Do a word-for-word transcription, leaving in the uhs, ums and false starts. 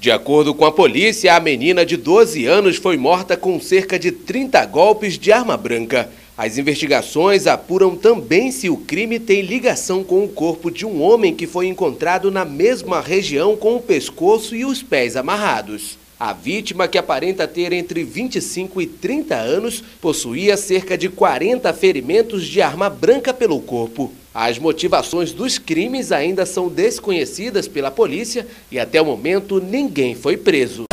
De acordo com a polícia, a menina de doze anos foi morta com cerca de trinta golpes de arma branca. As investigações apuram também se o crime tem ligação com o corpo de um homem que foi encontrado na mesma região com o pescoço e os pés amarrados. A vítima, que aparenta ter entre vinte e cinco e trinta anos, possuía cerca de quarenta ferimentos de arma branca pelo corpo. As motivações dos crimes ainda são desconhecidas pela polícia e até o momento ninguém foi preso.